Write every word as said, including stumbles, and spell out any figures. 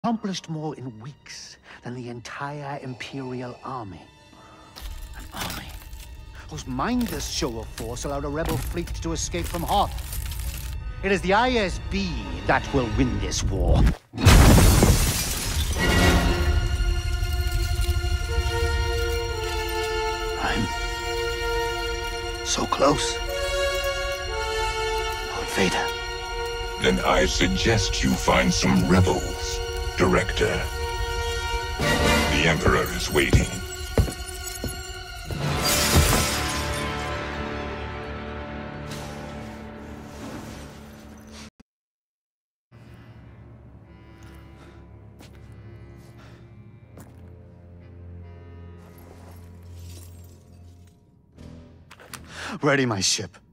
accomplished more in weeks than the entire Imperial army. An army whose mindless show of force allowed a rebel fleet to escape from Hoth. It is the I S B that will win this war. I'm so close. Lord Vader. Then I suggest you find some rebels, Director. The Emperor is waiting. Ready my ship.